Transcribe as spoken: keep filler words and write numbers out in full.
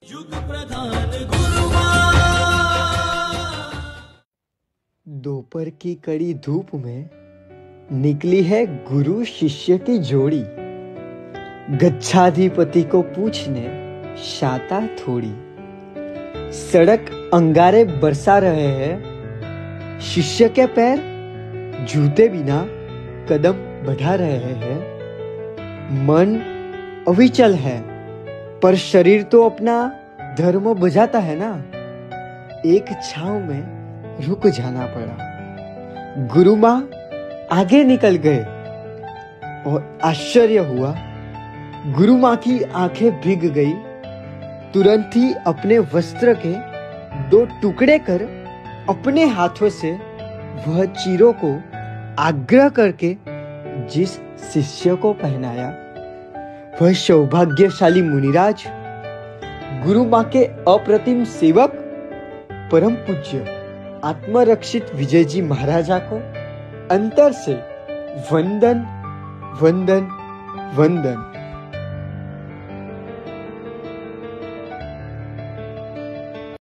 युग प्रधान गुरुमा। दोपहर की कड़ी धूप में निकली है गुरु शिष्य की जोड़ी। गच्छाधिपति को पूछने शाता थोड़ी। सड़क अंगारे बरसा रहे हैं, शिष्य के पैर जूते बिना कदम बढ़ा रहे हैं। मन अविचल है पर शरीर तो अपना धर्म बजाता है ना। एक छांव में रुक जाना पड़ा। गुरु माँ आगे निकल गए और आश्चर्य हुआ। गुरु माँ की आंखें भीग गई। तुरंत ही अपने वस्त्र के दो टुकड़े कर अपने हाथों से वह चीरों को आग्रह करके जिस शिष्य को पहनाया, वह सौभाग्यशाली मुनिराज, गुरु माँ के अप्रतिम सेवक, परम पूज्य आत्मरक्षित विजय जी महाराजा को अंतर से वंदन वंदन वंदन।